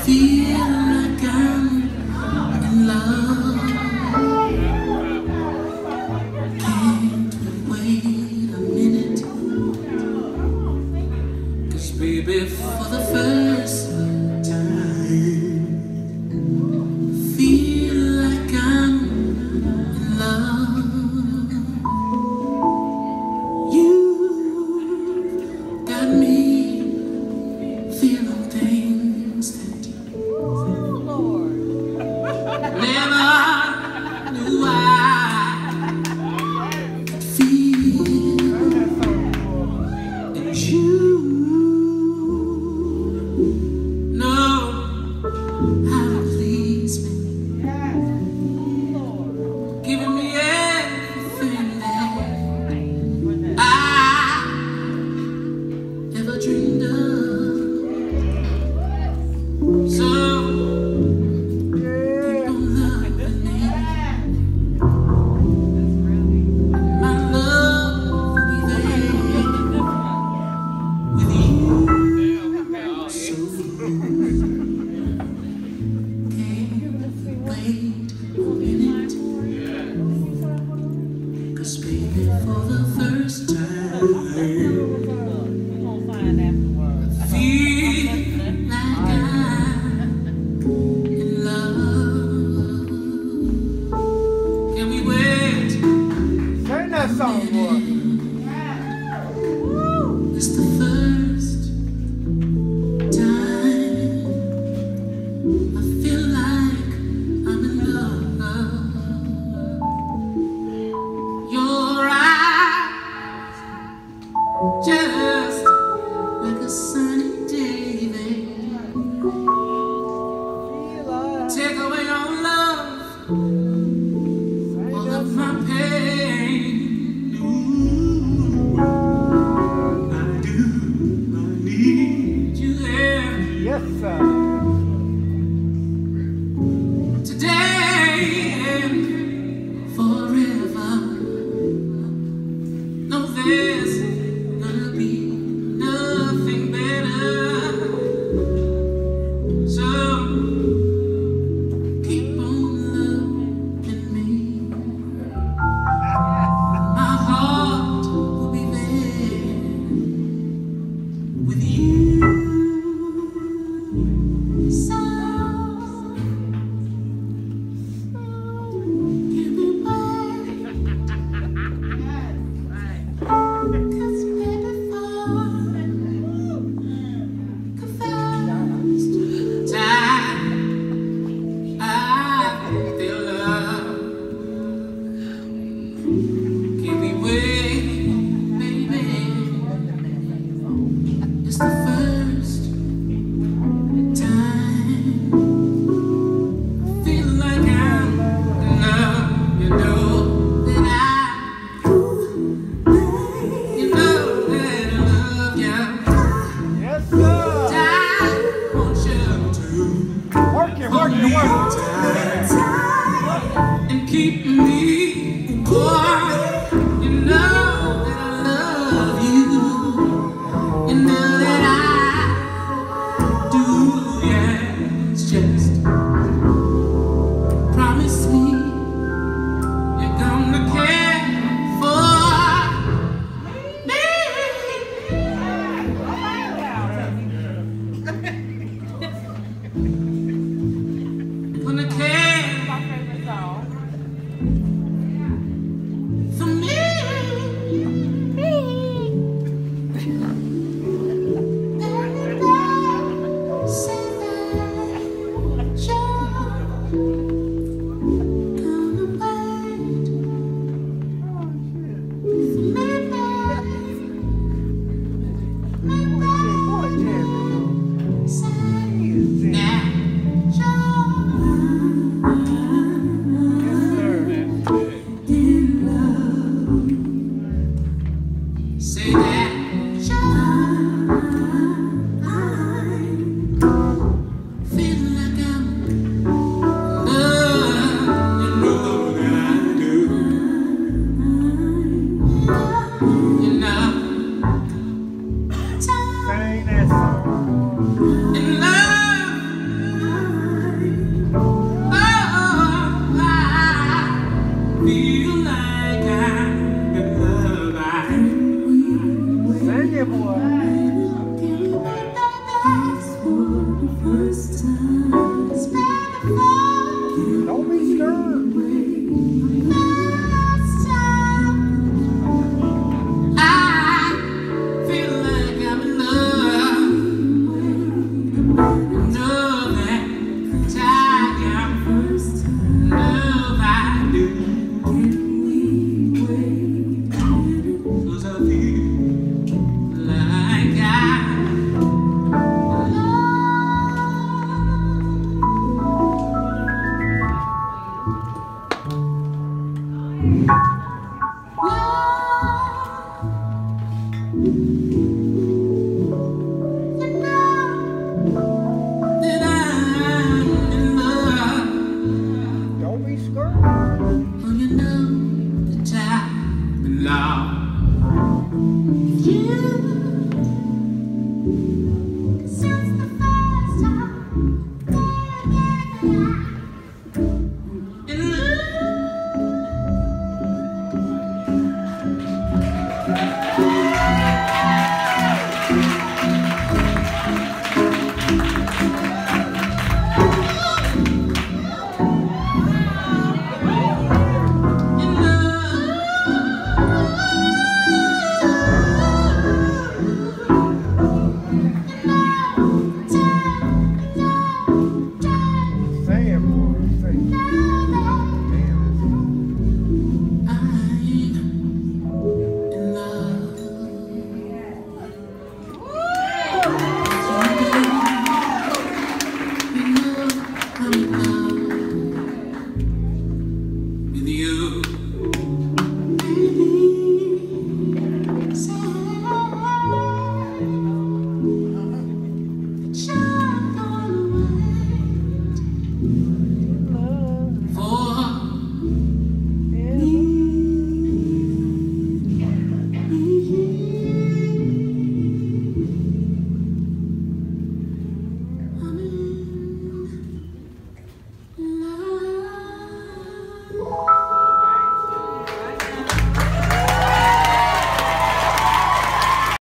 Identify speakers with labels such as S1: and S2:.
S1: feel like I'm in love. Can't wait a minute, 'cause baby, for the first time, feel like I'm in love. You got me feeling things that never knew I could feel. And you know how to please me, giving me everything that I ever dreamed of. So keep on loving me. My love will be there with you. So can't wait a minute, 'cause baby, for the first time, feel like I'm in love. Can we wait?
S2: Turn that song, boy.
S1: It's the first time I feel like I'm in love. Your eyes, just like a sunny day, take away all love, all of my pain. Ooh, I do, I need you there
S2: Yes, sir.
S1: today and forever. No, there's gonna be nothing better. So keep on loving me. My heart will be there with you. So give me back, 'cause baby, for the first time I feel love. Give me way, baby. It's the first time I feel like I'm in love. You know that you know that I love you.
S2: Yes, sir.
S1: I want you to
S2: Working.
S1: and keep me warm. You know that I love you. You know that I do. Yeah, it's just promise me you're gonna care for me. Gonna care for me. Say that you're gonna wait for me, say that say that feel like I'm loved. You know that I do. You know,
S2: Sing that song.
S1: in love
S2: you, boy. Don't be scared.
S1: I feel like I'm in love. Know that time, love I do. 'Cause I feel like I'm love.